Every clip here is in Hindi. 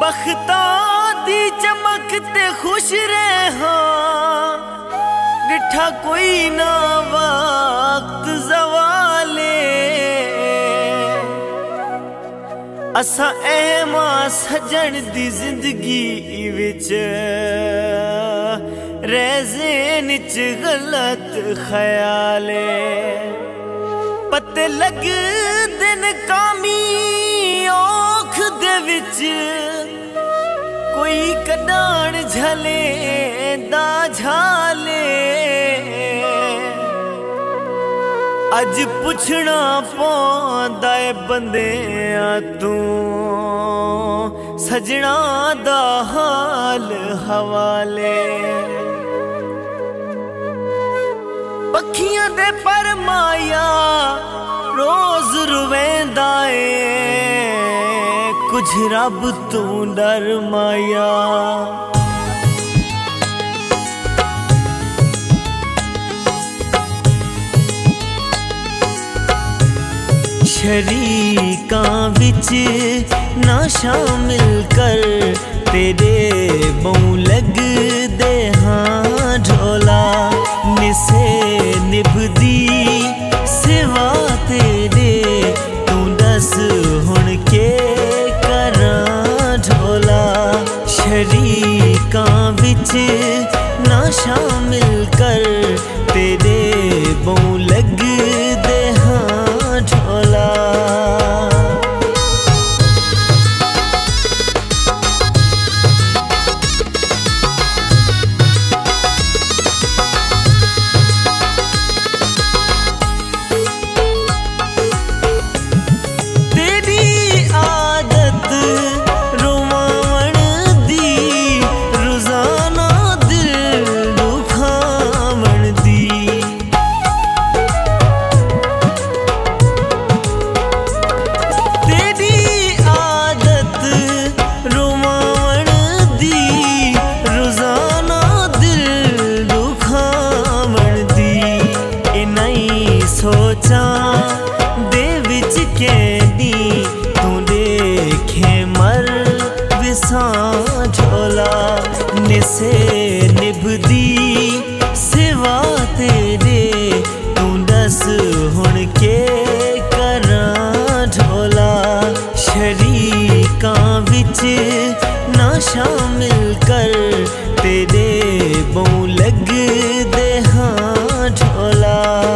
बख्तां दी चमक ते खुश रहा, डिठा कोई ना वक्त ज़वाले। असा अहमा सजन दी जिंदगी विच रैज़ेन च गलत ख्याले। पत्ते लग दिन कामी औख दे विच, कोई कडान झले दा झाले। अज पुछना पौंदा है बंदियां तू सजना दा हाल हवाले। पखियां दे पर माया रोज रुवेंदा है, कुछ रब तू डर माया। शरीकां विच ना शामिल कर, तेरे बहु लग दे हाँ ढोला। निसे निभदी सिवा तेरे, तू दस हुण के करां ढोला। शरीकां विच ना शामिल कर, तेरे बहु लग दे हाँ ढोला। सोचा दे विच कैदी, तू देखे मर विसां ढोला। निसे निभदी सिवा तेरे, तू दस हुण के करां ढोला। शरीकां विच ना शामिल कर, तेरे बहु लग दे हाँ ढोला।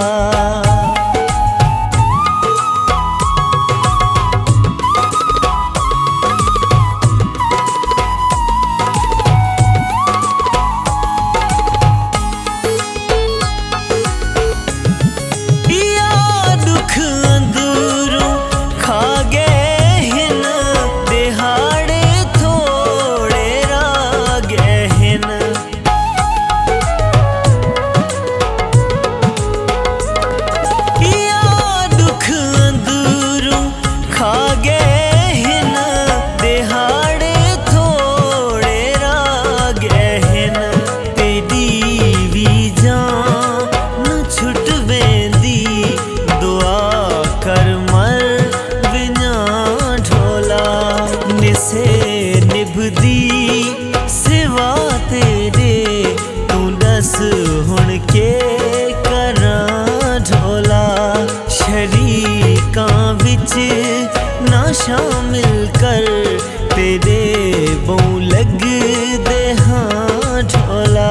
निसे निभदी सिवा तेरे, तू दस हुण के करां ढोला। शरीकां विच ना शामिल कर, तेरे बहु लग दे हाँ ढोला।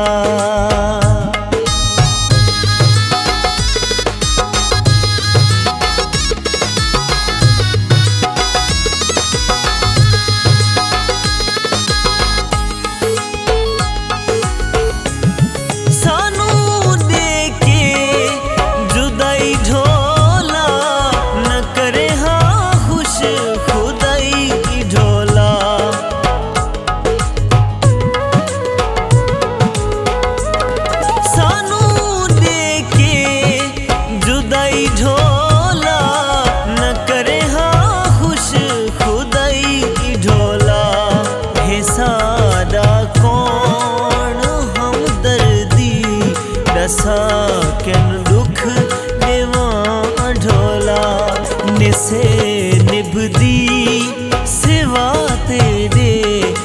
साकन दुख देवां ढोला। निसे निभदी सिवा तेरे,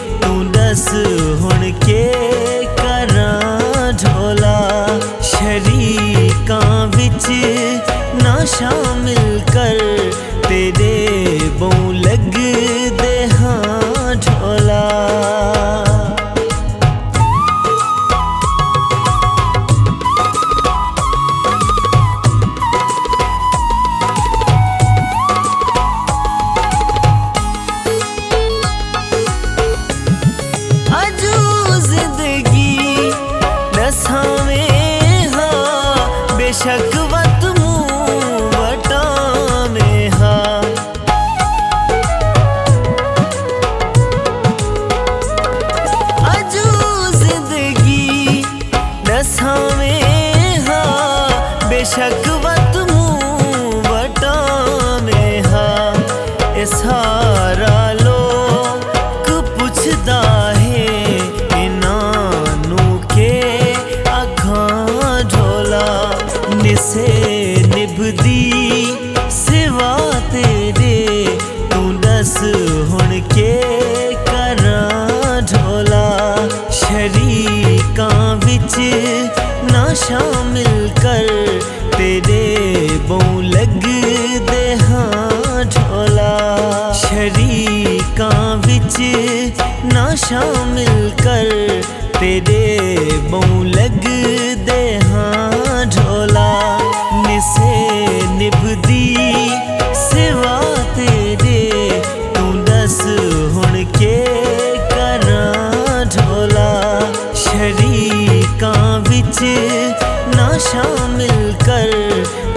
सारा लोग पुछदा है इन्हां नू के आखां ढोला। निसे निभदी सिवा तेरे तू दस हुण के करां ढोला। शरीकां विच ना शामिल कर तेरे बहु लगदे हां ढोला। शरीकां विच ना शामिल कर तेरे बहु लगदे हां ढोला। निसे निभदी सिवा तेरे तू दस हुण के करां ढोला। शरीकां विच ना शामिल कर